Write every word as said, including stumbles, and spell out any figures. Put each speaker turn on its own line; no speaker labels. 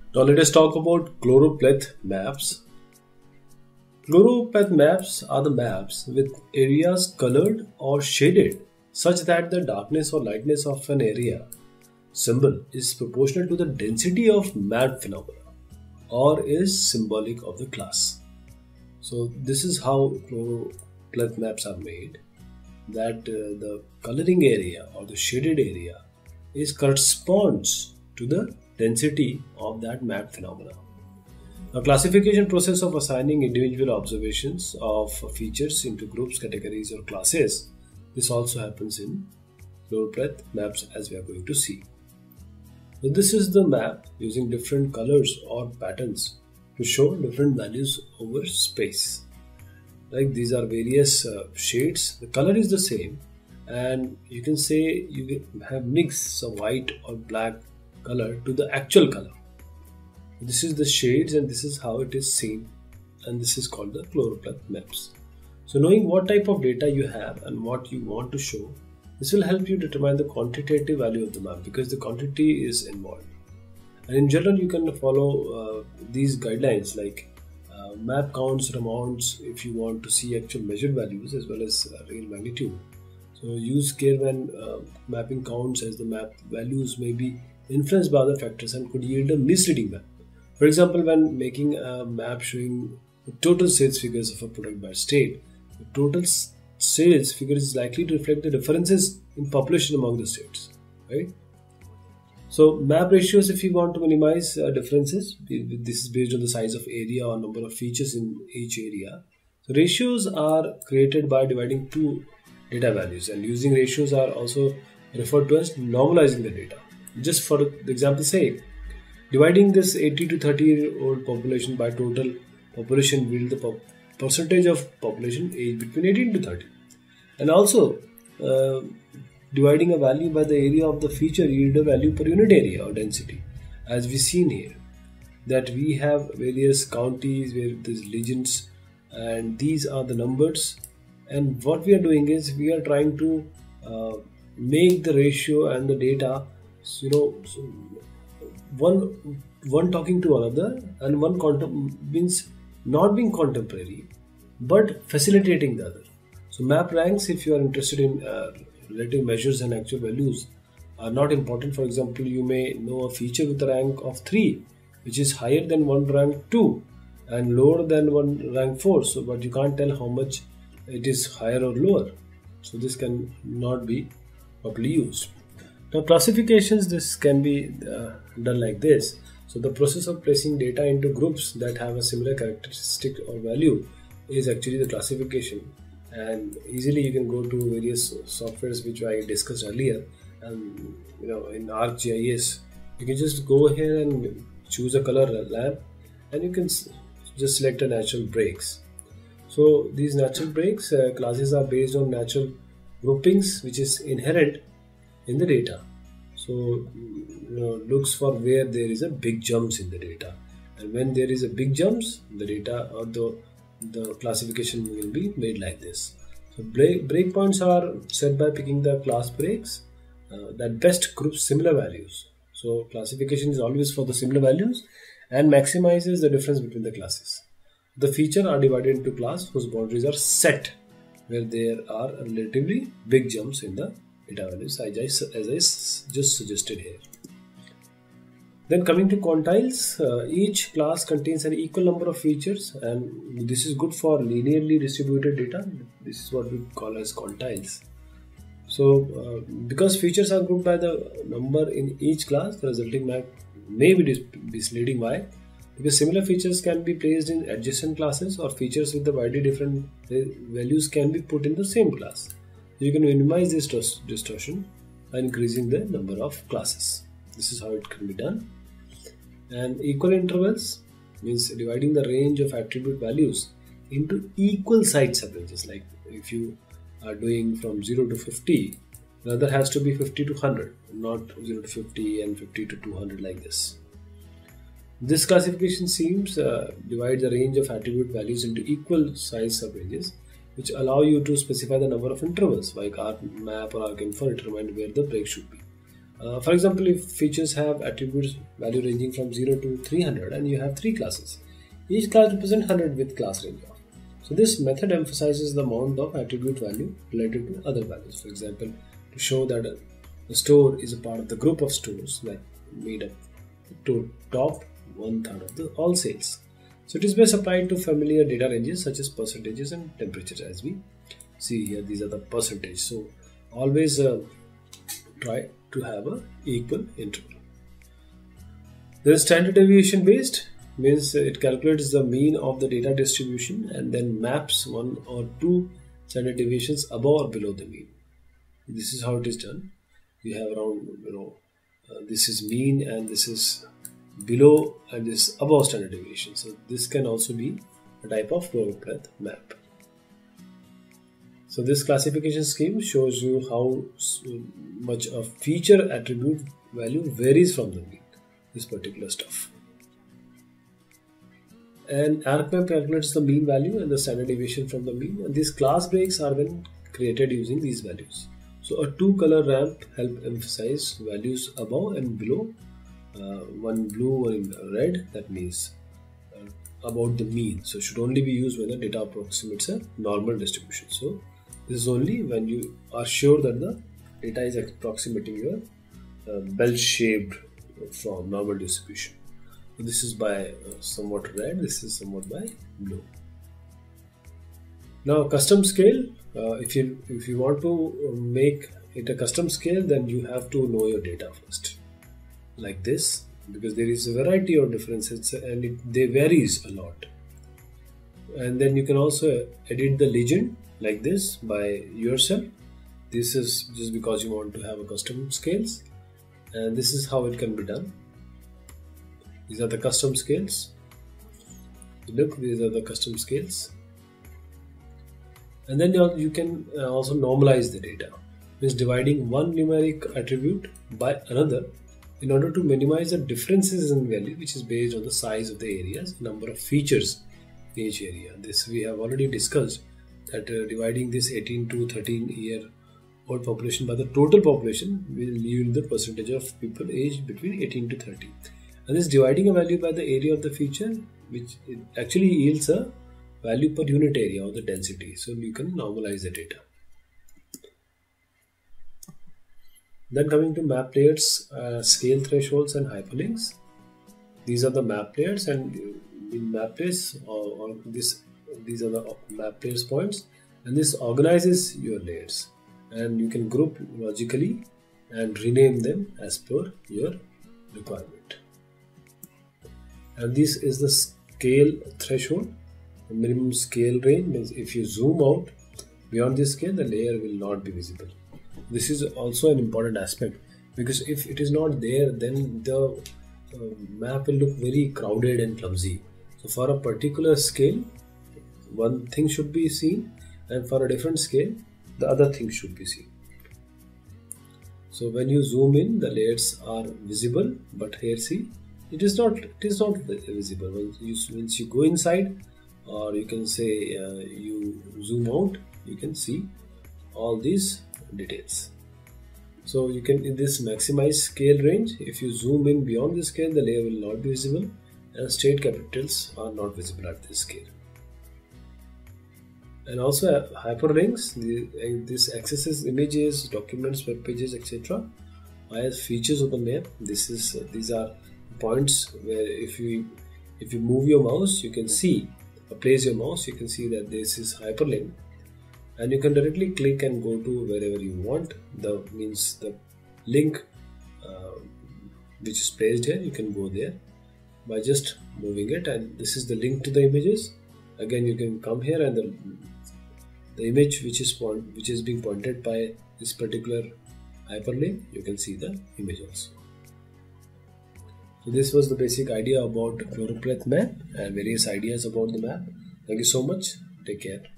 Now let us talk about choropleth maps. Choropleth maps are the maps with areas colored or shaded such that the darkness or lightness of an area symbol is proportional to the density of mapped phenomena or is symbolic of the class. So this is how choropleth maps are made, that uh, the coloring area or the shaded area is corresponds to the density of that mapped phenomena. The classification process of assigning individual observations of features into groups, categories or classes, this also happens in choropleth maps, as we are going to see. So this is the map using different colors or patterns to show different values over space. Like these are various uh, shades. The color is the same, and you can say you have mixed some white or black color to the actual color. This is the shades and this is how it is seen, and this is called the choropleth maps. So knowing what type of data you have and what you want to show, this will help you determine the quantitative value of the map because the quantity is involved. And in general, you can follow uh, these guidelines like uh, map counts or amounts if you want to see actual measured values as well as uh, real magnitude. So use care when uh, mapping counts, as the map values may be influenced by other factors and could yield a misleading map. For example, when making a map showing the total sales figures of a product by state, the total sales figure is likely to reflect the differences in population among the states, right? So map ratios, if you want to minimize uh, differences, this is based on the size of area or number of features in each area. So ratios are created by dividing two data values, and using ratios are also referred to as normalizing the data. Just for the example sake, dividing this eighty to thirty year old population by total population will yield the po percentage of population aged between eighteen to thirty. And also, uh, dividing a value by the area of the feature yield a value per unit area or density, as we seen here, that we have various counties where there's legends, and these are the numbers. And what we are doing is we are trying to uh, make the ratio and the data, you know, so one one talking to another, and one contem means not being contemporary but facilitating the other. So map ranks, if you are interested in uh, relative measures and actual values, are not important. For example, you may know a feature with a rank of three which is higher than one rank two and lower than one rank four, so but you can't tell how much it is higher or lower. So this can not be properly used. Now classifications, this can be uh, done like this. So the process of placing data into groups that have a similar characteristic or value is actually the classification, and easily you can go to various softwares which I discussed earlier, and you know in ArcGIS you can just go here and choose a color lamp, and you can just select a natural breaks. So these natural breaks uh, classes are based on natural groupings which is inherent in the data. So you know, looks for where there is a big jumps in the data, and when there is a big jumps, the data or the the classification will be made like this. So break breakpoints are set by picking the class breaks uh, that best groups similar values. So classification is always for the similar values and maximizes the difference between the classes. The features are divided into class whose boundaries are set where there are relatively big jumps in the data values, as I, as I just suggested here. Then coming to quantiles, uh, each class contains an equal number of features, and this is good for linearly distributed data. This is what we call as quantiles. So uh, because features are grouped by the number in each class, the resulting map may be misleading. Why? Because similar features can be placed in adjacent classes, or features with the widely different values can be put in the same class. You can minimize this distortion by increasing the number of classes. This is how it can be done. And equal intervals means dividing the range of attribute values into equal size subranges. Like if you are doing from zero to fifty, the other has to be fifty to one hundred, not zero to fifty and fifty to two hundred like this. This classification schemes uh, divide the range of attribute values into equal size subranges, which allow you to specify the number of intervals, like ArcMap or ArcInfo determine where the break should be. Uh, for example, if features have attributes value ranging from zero to three hundred and you have three classes, each class represents one hundred with class range of. So this method emphasizes the amount of attribute value related to other values. For example, to show that a, a store is a part of the group of stores that made up to top one third of the all sales. So it is best applied to familiar data ranges such as percentages and temperatures, as we see here. These are the percentage. So always uh, try to have a equal interval. There is standard deviation based, means it calculates the mean of the data distribution and then maps one or two standard deviations above or below the mean. This is how it is done. We have around, you know, uh, this is mean and this is below and this above standard deviation. So this can also be a type of Floerplanck map. So this classification scheme shows you how much a feature attribute value varies from the mean, this particular stuff. And ArcMap calculates the mean value and the standard deviation from the mean, and these class breaks are then created using these values. So a two color ramp help emphasize values above and below. Uh, one blue, one red, that means uh, about the mean. So it should only be used when the data approximates a normal distribution. So this is only when you are sure that the data is approximating your uh, bell-shaped from normal distribution. So this is by uh, somewhat red, this is somewhat by blue. Now custom scale, uh, if you if you want to make it a custom scale, then you have to know your data first, like this, because there is a variety of differences and it, they varies a lot. And then you can also edit the legend like this by yourself. This is just because you want to have a custom scales, and this is how it can be done. These are the custom scales. Look, these are the custom scales. And then you can also normalize the data, means dividing one numeric attribute by another in order to minimize the differences in value, which is based on the size of the areas, number of features in each area. This we have already discussed, that uh, dividing this eighteen to thirteen year old population by the total population will yield the percentage of people aged between eighteen to thirty. And this dividing a value by the area of the feature, which it actually yields a value per unit area or the density. So you can normalize the data. Then coming to map layers, uh, scale thresholds and hyperlinks. These are the map layers, and in map layers, or, or this, these are the map layers points, and this organizes your layers, and you can group logically and rename them as per your requirement. And this is the scale threshold. The minimum scale range means if you zoom out beyond this scale, the layer will not be visible. This is also an important aspect, because if it is not there, then the uh, map will look very crowded and clumsy. So for a particular scale, one thing should be seen, and for a different scale, the other thing should be seen. So when you zoom in, the layers are visible, but here see, it is not it is not visible. Once you, once you go inside, or you can say uh, you zoom out, you can see all these details. So you can, in this maximize scale range, if you zoom in beyond the scale, the layer will not be visible, and state capitals are not visible at this scale. And also hyperlinks, the, this accesses images, documents, web pages, et cetera as features of the map. This is uh, these are points where if you if you move your mouse, you can see, or place your mouse, you can see that this is hyperlink. And you can directly click and go to wherever you want. The means the link uh, which is placed here, you can go there by just moving it, and this is the link to the images. Again, you can come here, and the, the image which is point which is being pointed by this particular hyperlink, you can see the image also. So this was the basic idea about Floerplanck map and various ideas about the map. Thank you so much. Take care.